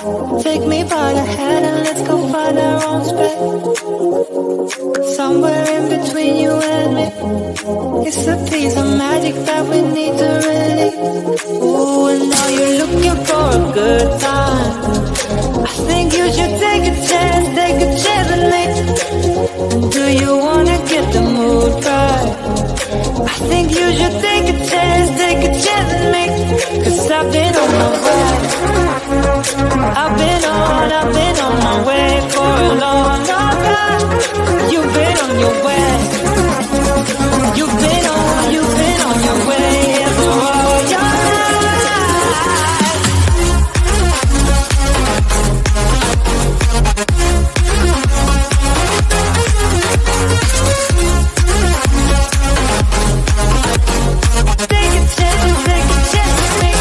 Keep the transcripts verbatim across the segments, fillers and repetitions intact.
Take me by the hand and let's go find our own space. Somewhere in between you and me. It's a piece of magic that we need to release. Ooh, and now you're looking for a good time. I think you should take a chance, take a chance with me. And do you wanna get the mood right? I think you should take a chance, take a chance with me. Cause I've been on my way. I've been on, I've been on my way for a long, long time. You've been on your way. You've been on, you've been on your way for all your life. Take a chance, take a chance with me.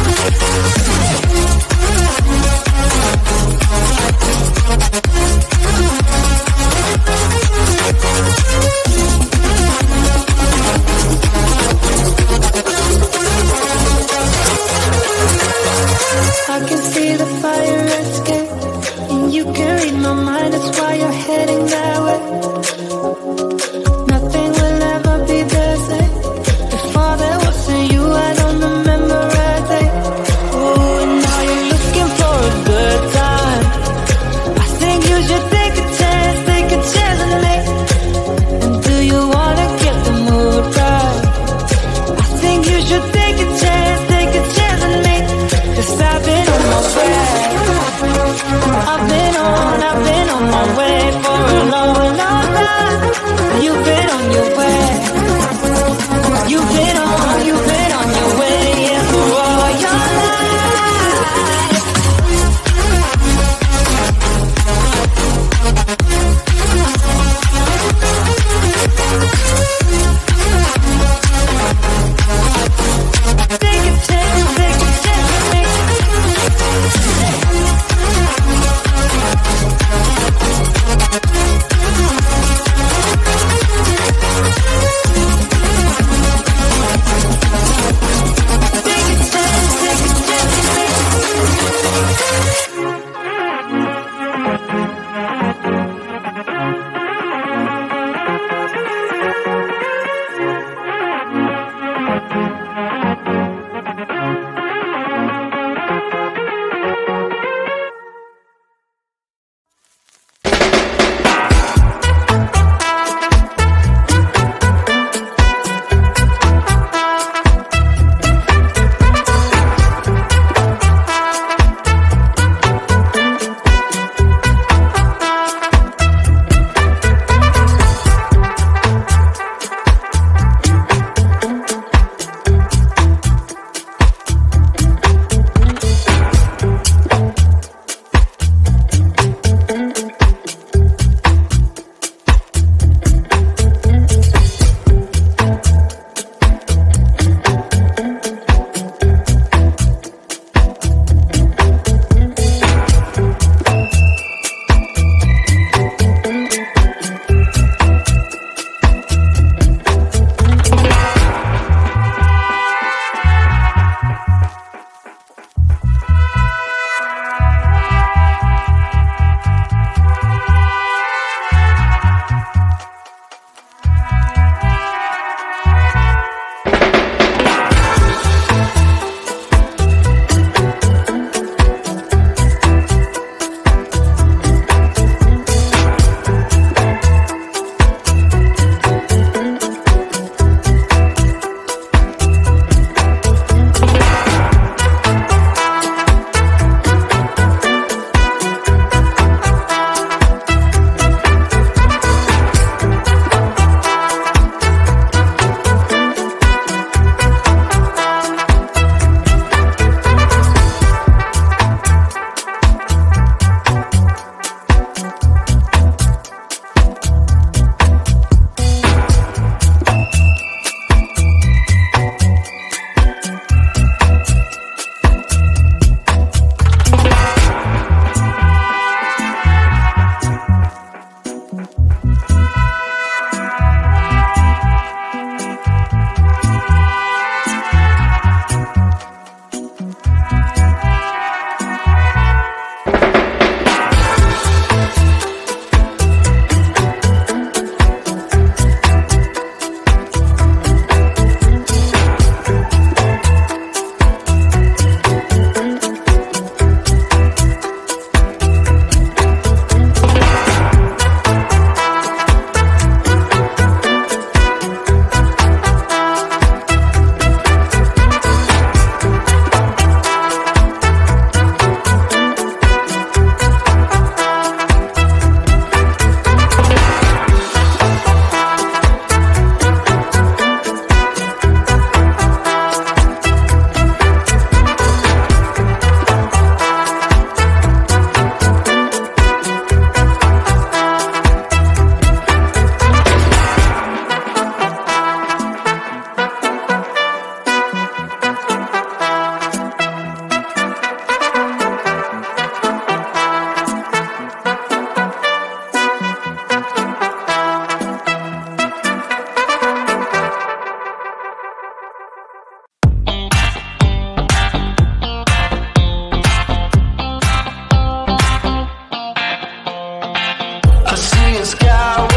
I can see the fire escape, and you can read my mind, that's why you're heading that way. Nothing will ever be the same. Before there wasn't you, I don't remember a day. Oh, and now you're looking for a good time. I think you should take a chance, take a chance with me. And do you wanna get the mood right? I think you should take a chance, take a chance with me. Cause I've been on my way. I've been on, I've been on my way for a long, long time. You've been on your way. You've been on, you've been on your way, yeah, for all your life. Take a chance, take a chance with me. sky.